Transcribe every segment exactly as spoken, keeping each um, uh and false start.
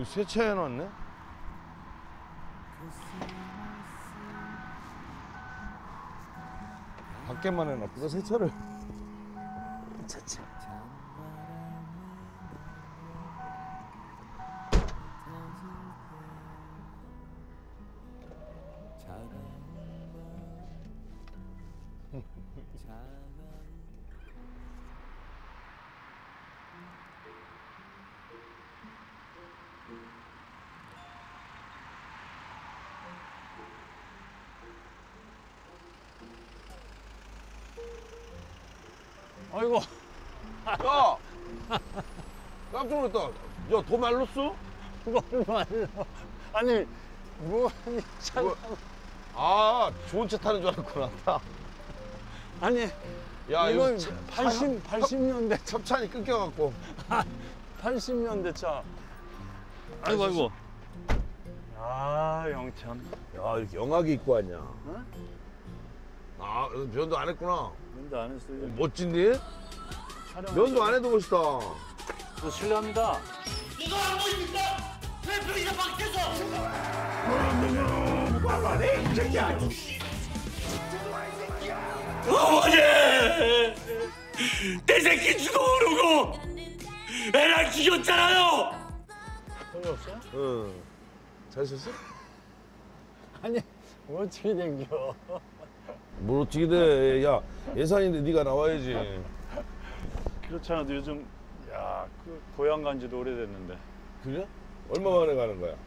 세차해놨네? 밖에만 해놨구나, 세차를. 차차. 아이고. 야! 깜짝 놀랐다. 야, 더 말랐어? 뭘 말로. 아니, 뭐, 차. 뭐, 아, 좋은 차 타는 줄 알았구나. 아니, 야, 이건 차, 팔십, 팔십 년대. 첩찬이 끊겨갖고. 팔십 년대 차. 아이고 아이고. 아, 영참. 야, 이렇게 영하게 입고 왔냐. 어? 아, 면도 안 했구나. 면도 안 했어요. 어, 멋진데? 면도 안 해도 멋있다. 저 실례합니다. 이거 안 보입니까? 왜 병이나 밖에서? 어머니! 내 새끼 주도 모르고 애랑 죽였잖아요! 돈이 없어요? 응. 잘 썼어? 아니, 뭐 어떻게 된겨? 뭘 어떻게 돼. 야, 예산인데 네가 나와야지. 그렇지 않아도 요즘, 야, 그 고향 간 지도 오래됐는데. 그래? 얼마 만에 가는 거야?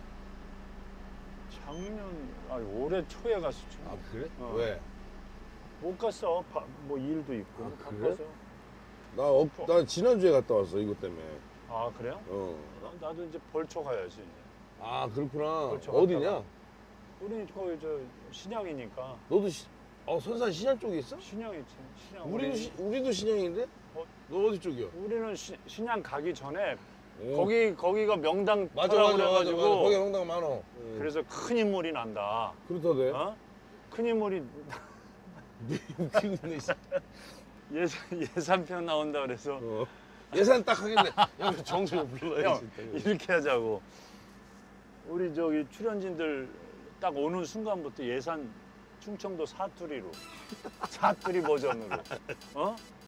작년, 아니, 올해 초에 갔었죠. 아, 그래? 어. 왜? 못 갔어. 바, 뭐 일도 있고. 아, 그래? 바빠서. 나, 어, 나 지난주에 갔다 왔어, 이것 때문에. 아, 그래요? 어. 나, 나도 이제 벌초 가야지. 아, 그렇구나. 그렇죠, 어디냐? 갔다가. 우리는 거기 저 신양이니까. 너도 시, 어, 선산 신양 쪽에 있어? 신양 있지. 신양. 우리도, 우리, 시, 우리도 신양인데? 어? 너 어디 쪽이야? 우리는 시, 신양 가기 전에 오. 거기 거기가 명당 맞아, 터라고 맞아, 맞아, 맞아. 그래가지고 거기 명당 많어. 응. 그래서 큰 인물이 난다. 그렇다대. 어? 큰 인물이 웃기고 있네, 씨. 예산 예산편 나온다 그래서 어. 예산 딱 하길래, 야, 정수를 형 불러야지. 이렇게 하자고. 우리 저기 출연진들 딱 오는 순간부터 예산 충청도 사투리로 사투리 버전으로 어?